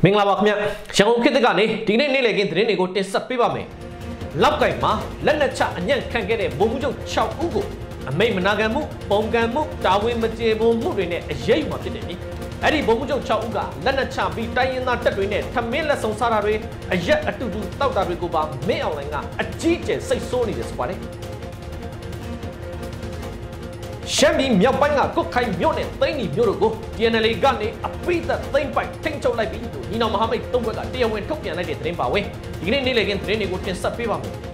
မင်္ဂလာပါခင်ဗျရန်ကုန်ခေတ်သစ်ကနေဒီနေ့နေ့လည်ခင်းသတင်းတွေကိုတင်ဆက်ပေးပါမယ်လောက်ကိုင်မှာလက်နက်ချအညံ့ခံခဲ့တဲ့ဗိုလ်မှူးချုပ်6ဦးကိုအမိတ်မနာခံမှုပုံကံမှုတာဝန်မကျေပွန်မှုတွေနဲ့အရေးယူမှာဖြစ်တယ်ပြီအဲ့ဒီဗိုလ်မှူးချုပ်6ဦးကလက်နက်ချပြီးတိုင်းရင်းသားတပ်တွေနဲ့ထမင်းလက်ဆောင်စားတာတွေအရက်အတူတူတောက်တာတွေကိုပါမင်းအောင်လိုင်းကအကြီးကျယ်စိတ်ဆိုးနေတယ်ဆိုပါတယ်ရှမ်းပြည်မြောက်ပိုင်းကကုတ်ခိုင်မြို့နယ်သိန်းနီမြို့တို့ကို TNLA ကနေအပိသက်သိမ်းပိုက်ထိန်းချုပ်လိုက်ပြီလို့ညီနောင်မဟာမိတ်သုံးဘက်ကတရားဝင်ထုတ်ပြန်လိုက်တဲ့သတင်းပါဝင်ဒီကနေ့နေ့လည်ခင်းသတင်းတွေကိုတင်ဆက်ပေးပါမယ်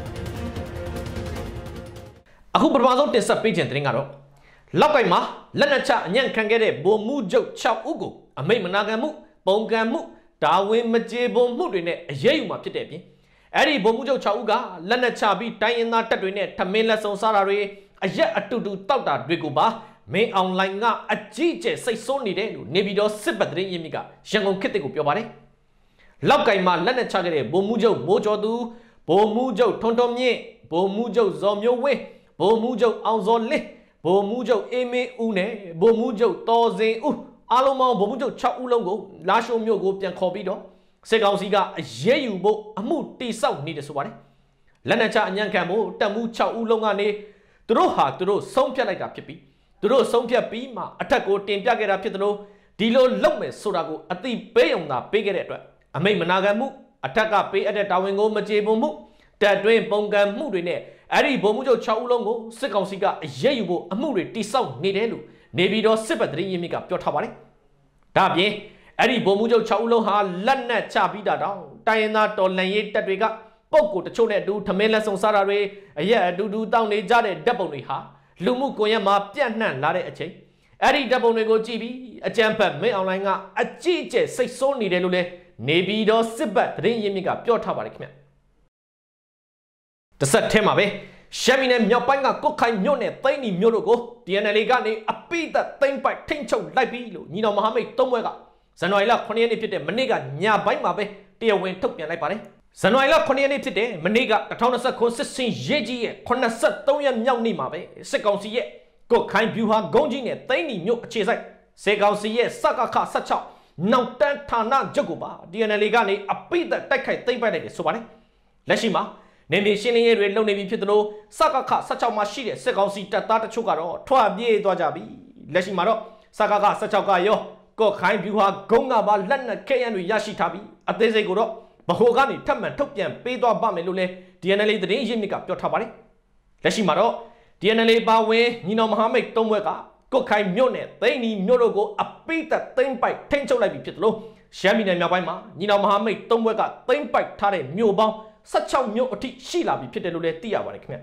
အခုပထမဆုံးတင်ဆက်ပေးခြင်းသတင်းကတော့လောက်ကိုင်မှာလက်နက်ချအညံ့ခံခဲ့တဲ့ဗိုလ်မှူးချုပ်6ဦးကိုအမိတ်မနာခံမှုပုံကံမှုဒါဝင်မကျေပွန်မှုတွေနဲ့အရေးယူမှာဖြစ်တဲ့အပြင်အဲ့ဒီဗိုလ်မှူးချုပ်6ဦးကလက်နက်ချပြီးတိုင်းရင်းသားတပ်တွေနဲ့ထမင်းလက်ဆောင်စားတာတွေအရက်အတူတူတောက်တာတွေကိုပါမင်းအောင်လိုင်းကအကြီးကျယ်စိတ်ဆိုးနေတယ်လို့နေပြည်တော်စစ်ပတ်သတင်းရင်းမြစ်ကရန်ကုန်ခေတ်သစ်ကိုပြောပါတယ်။လောက်ကိုင်မှာလက်နက်ချခဲ့တဲ့ဗိုလ်မှူးချုပ်မိုးကျော်သူဗိုလ်မှူးချုပ်ထွန်းထွန်းမြင့်ဗိုလ်မှူးချုပ်ဇော်မျိုးဝင်းဗိုလ်မှူးချုပ်အောင်ဇော်လင်းဗိုလ်မှူးချုပ်အေးမင်းဦးနဲ့ဗိုလ်မှူးချုပ်တော်စင်ဦးအားလုံးပေါင်းဗိုလ်မှူးချုပ်6ဦးလုံးကိုလာရှိုးမြို့ကိုပြန်ခေါ်ပြီးတော့စစ်ကောင်စီကအရေးယူဖို့အမှုတိစောက်နေတယ်ဆိုပါတယ်။လက်နက်ချအညံ့ခံဖို့တပ်မှု6ဦးလုံးကနေသူတို့ဟာသူတို့ဆုံးဖြတ်လိုက်တာဖြစ်ပြီးသူတို့ဆုံးဖြတ်ပြီးမှအထက်ကိုတင်ပြခဲ့တာဖြစ်တယ်လို့ဒီလိုလုပ်မယ်ဆိုတာကိုအတိပေးုံသာပေးခဲ့တဲ့အတွက်အမိတ်မနာခံမှုအထက်ကပေးအပ်တဲ့တာဝန်ကိုမကျေပွန်မှုတပ်တွင်းပုံကံမှုတွေနဲ့အဲ့ဒီဗိုလ်မှူးချုပ်6ဦးလုံးကိုစစ်ကောင်စီကအရေးယူဖို့အမှုတွေတိစောက်နေတယ်လို့နေပြည်တော်စစ်ပတ်သတင်းရင်းမြစ်ကပြောထားပါတယ်။ဒါ့အပြင်အဲ့ဒီဗိုလ်မှူးချုပ်6ဦးလုံးဟာလက်နက်ချပြီးတာတောင်တိုင်းရင်းသားတော်လှန်ရေးတပ်တွေကပုတ်ကိုတချို့နဲ့အတူထမင်းလက်ဆောင်စားတာတွေအရက်အတူတူတောင်းနေကြတဲ့ဓာတ်ပုံတွေဟာလူမှုကွန်ရက်မှာပြန့်နှံ့လာတဲ့အချိန်အဲ့ဒီဓာတ်ပုံတွေကိုကြည့်ပြီးအကြမ်းဖက်မင်းအွန်လိုင်းကအကြီးအကျယ်စိတ်ဆိုးနေတယ်လို့လည်းနေပြည်တော်စစ်ပတ်သတင်းရင်းမြစ်ကပြောထားပါတယ်ခင်ဗျတစ်ဆက်ထဲမှာပဲရှမ်းပြည်နယ်မြောက်ပိုင်းကကုတ်ခိုင်မြို့နယ်သိန်းနီမြို့တို့ကို TNLA ကနေအပိသက်သိမ်းပိုက်ထိန်းချုပ်လိုက်ပြီလို့ညီတော်မဟာမိတ်သုံးဘွဲကဇန်နဝါရီလ9ရက်နေ့ဖြစ်တဲ့မနေ့ကညပိုင်းမှာပဲတရားဝင်ထုတ်ပြန်လိုက်ပါတယ်ဇန်နဝါရီလ9ရက်နေ့ဖြစ်တဲ့မနေ့က2029စစ်စင်ရေးကြီးရဲ့83ရက်မြောက်နေ့မှာပဲစစ်ကောင်စီရဲ့ကုတ်ခိုင်ဗျူဟာဂုံးကြီးနဲ့သိန်းနီမြို့အခြေစိုက်စစ်ကောင်စီရဲ့စကခ16နောက်တန်းဌာနချုပ်ကိုပါ TNLA ကနေအပိသက်တိုက်ခိုက်သိမ်းပိုက်လိုက်တယ်ဆိုပါတယ်လက်ရှိမှာနေမြေရှင်းလင်းရေးတွေလုပ်နေပြီဖြစ်သလိုစကခ16မှာရှိတဲ့စစ်ကောင်စီတပ်သားတချို့ကတော့ထွက်ပြေးသွားကြပြီလက်ရှိမှာတော့စကခ16ကရောကုတ်ခိုင်ဗျူဟာဂုံးကပါလက်နက်ခဲယမ်းတွေရရှိထားပြီးအသေးစိတ်ကိုတော့ဗဟိုကနေထပ်မံထုတ်ပြန်ပေးသွားပါမယ်လို့လည်း TNLA သတင်းရင်းမြစ်ကပြောထားပါတယ်လက်ရှိမှာတော့ TNLA ပါဝင်ညီနောင်မဟာမိတ်သုံးဘက်ကကုတ်ခိုင်မြို့နယ်သိန်းနီမြို့တို့ကိုအပိသက်သိမ်းပိုက်ထိန်းချုပ်လိုက်ပြီဖြစ်သလိုရှမ်းပြည်နယ်မြောက်ပိုင်းမှာညီနောင်မဟာမိတ်သုံးဘက်ကသိမ်းပိုက်ထားတဲ့မြို့ပေါင်း16မြို့အထိရှိလာပြီဖြစ်တယ်လို့လည်းသိရပါတယ်ခင်ဗျ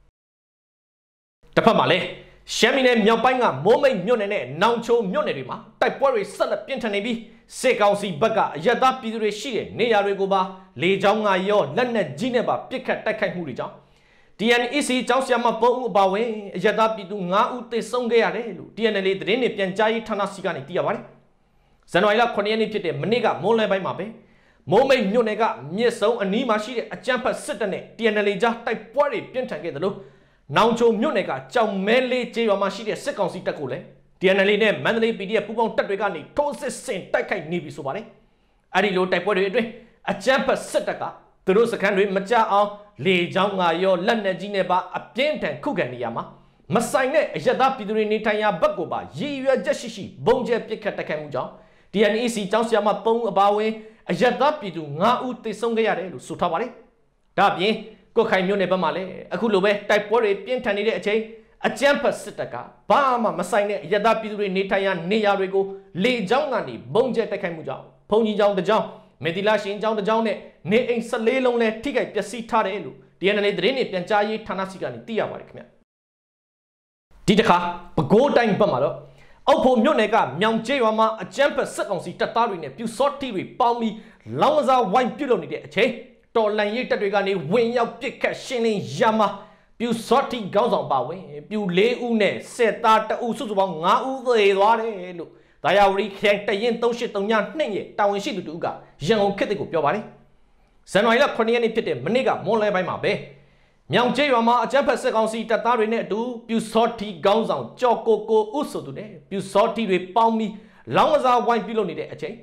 တစ်ဖက်မှာလည်းရှမ်းပြည်နယ်မြောက်ပိုင်းကမိုးမိတ်မြို့နယ်နဲ့နောင်ချိုမြို့နယ်တွေမှာတိုက်ပွဲတွေဆက်လက်ပြင်းထန်နေပြီးစစ်ကောင်စီဘက်ကအရသာပြည်သူတွေရှိတဲ့နေရာတွေကိုပါလေကြောင်းကရောလက်နက်ကြီးနဲ့ပါပစ်ခတ်တိုက်ခိုက်မှုတွေကြောင့် TNEC ကျောင်းဆရာမပုံဦးအပါဝင်အရသာပြည်သူ9ဦးသေဆုံးခဲ့ရတယ်လို့ TNLA သတင်းတွေပြန်ကြားရေးဌာနစီကနေသိရပါတယ်ဇန်နဝါရီလ9ရက်နေ့ဖြစ်တဲ့မနေ့ကမိုးလယ်ပိုင်းမှာပဲမိုးမိတ်မြို့နယ်ကမြစ်စုံအနီးမှာရှိတဲ့အကြမ်းဖက်စစ်တပ်နဲ့ TNLA ကြားတိုက်ပွဲတွေပြင်းထန်ခဲ့တယ်လို့နောင်ချိုမြို့နယ်ကကြောင်မဲလေးကျေးရွာမှာရှိတဲ့စစ်ကောင်စီတပ်ကိုလည်း TNLA နဲ့မန္တလေး PDF ပူးပေါင်းတပ်တွေကနေထိုးစစ်ဆင်တိုက်ခိုက်နေပြီဆိုပါတယ်။အဲဒီလိုတိုက်ပွဲတွေအတွင်းအကြမ်းဖက်စစ်တပ်ကသူတို့စခန်းတွေမကြအောင်လေကြောင်းကရောလက်နက်ကြီးနဲ့ပါအပြင်းထန်ခုခံနေရမှာမဆိုင်တဲ့အရသာပြည်သူတွေနေထိုင်ရာဘက်ကိုပါရည်ရွယ်ချက်ရှိဘုံကျဲပစ်ခတ်တိုက်ခိုက်မှုကြောင့် TNEC ကျောင်းဆရာမ3ဦးအပါဝင်အရသာပြည်သူ9ဦးသေဆုံးခဲ့ရတယ်လို့ဆိုထားပါတယ်။ဒါ့အပြင်ကုတ်ခိုင်မြို့နယ်ဘက်မှာလည်းအခုလိုပဲတိုက်ပွဲတွေပြင်းထန်နေတဲ့အချိန်အကြမ်းဖက်စစ်တပ်ကဘာမှမဆိုင်တဲ့အရသာပြည်သူတွေနေထိုင်ရာနေရာတွေကိုလေကြောင်းကနေဘုံကျဲတိုက်ခိုက်မှုကြောင့်ဘုံကြီးကျောင်းတစ်ကျောင်းမေတီလာရှင်ကျောင်းတစ်ကျောင်းနဲ့နေအိမ်14လုံးလည်းထိခိုက်ပျက်စီးထားတယ်လို့ TNLA သတင်းတွေပြန်ကြားရေးဌာနစီကနေသိရပါတယ်ခင်ဗျဒီတစ်ခါပဲခူးတိုင်းဘက်မှာတော့အောက်ဖို့မြို့နယ်ကမြောင်ကျေးရွာမှာအကြမ်းဖက်စစ်ကောင်စီတပ်သားတွေနဲ့ပြူစောတိတွေပေါင်းပြီးလောင်းကစားဝိုင်းပြုတ်လုပ်နေတဲ့အချိန်တော်လန်ရေးတပ်တွေကနေဝင်ရောက်ပစ်ခတ်ရှင်းလင်းရမှာပြူစောတိခေါင်းဆောင်ပါဝင်ပြူ4ဦးနဲ့စစ်သား2ဦးစုစုပေါင်း5ဦးသေသွားတယ်လို့ဒါယာဝတီခရိုင်တရင်3832ရဲ့တာဝန်ရှိသူတို့ကရန်ကုန်ခေတ်သစ်ကိုပြောပါတယ်ဇန်နဝါရီလ9ရက်နေ့ဖြစ်တဲ့မနေ့ကမွန်လဲပိုင်းမှာပဲမြောင်ကျေးရွာမှာအကြမ်းဖက်စစ်ကောင်စီတပ်သားတွေနဲ့အတူပြူစောတိခေါင်းဆောင်ကြော်ကိုဦးဆိုသူနဲ့ပြူစောတိတွေပေါင်းပြီးလောင်းကစားဝိုင်းပြုလုပ်နေတဲ့အချိန်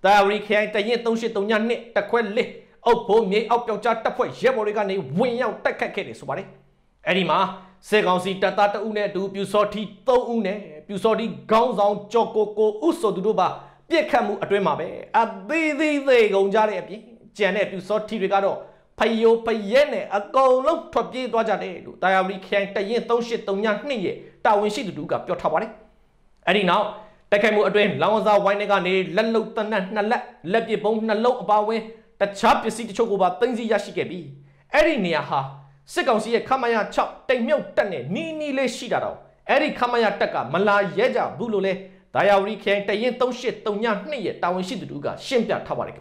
Diary Kang, the Yen don't shit on your neck, the quelle, oh, pull me up your chat, the point, Jeborigan, win out, the cat, somebody. Edima, Segansi, Tata Une, do Pusoti, To Une, Pusoti, Gowns on Choco, Uso Duba, Piekamu, a dremabe, a they go Jare, Janet, Pusoti Rigado, Payo Payene, a go look to Pie Dwajade, Diary Kang, the Yen don't shit on your neck, Tawin she do up your tabari. Eddie now. Takamu Adrian, Lawaza, Winegani, Lalo Tana, let your bone, Nalo about way, the chap you see the chocoba, things Yashikebi. Eddie Niaha, Second see a Kamaya chop, take milk tane, Nini le shidaro. Eddie Kamaya Taka, Mala Yeja, Bulule, Diary Kang, the yen don't shit, don't yan, near, Tawin Shiduga, Shimpia Tabarik.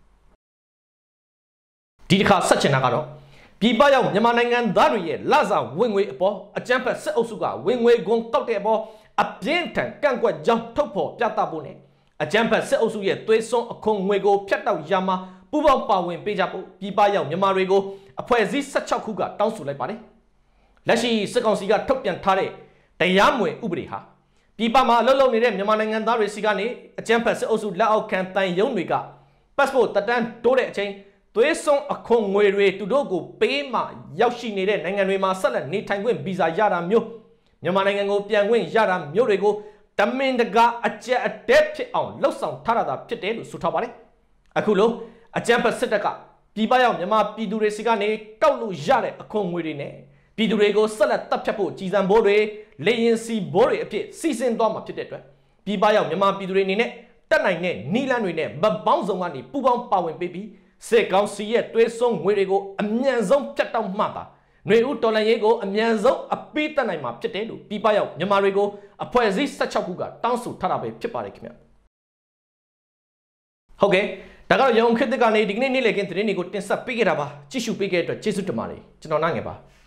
Didika such an agaro. Pibayo, Yamanangan, Darie, Laza, Wingway Apo, a jumper, Seosuga, Wingway, Gon Tokebo. A pientan, Gangua jump topo, Piata Bone. A jumper set also yet, Tueson, a Conwego, Piata Yama, Puba Pawin, Pejapo, Pibaya, Yamarego, a poesis such a cougar, down to Lepare. Lashi, second cigar, Topian Tare, the Yamwe, Ubriha. Pipama, Lolo, Yaman and Dari Sigani, a jumper set also lao campaign Yonwiga. Passport, the damn Dore chain, Tueson, a Conway to Dogo, Pema, Yashi needed, and Rema Salan, need time when Biza Yara Myo. Yamanango Piangwin Yara Murego, the main the ga a chair a depth on Losang Tarada Pite Sutabari. Akulo, a jumper Setaka, Pibaya Yama Pidure Sigane, Kaulu Jare, a conwirine, Pidurego Salat Tapapo, Chizan Bore, Layin Si Bore appear, season doma Pite, Pibaya Yama Pidurine, Tanine, Nilanine, but bounce on money, Pubam Power baby, Second see it, Tuesong Wirego, a Mianzon Chatam Mata. New Tolayego, a Mianzo, a Peter Naima Pitelu, Pipayo, Yamarego, a poesy such a Huga, Tansu Tarabe, Piparik. Okay, Tagaro Young Khit Thit dignity against the Nico Tinsa Pigaba, Chishu Piget, Chisu Tamari, Chinonangaba.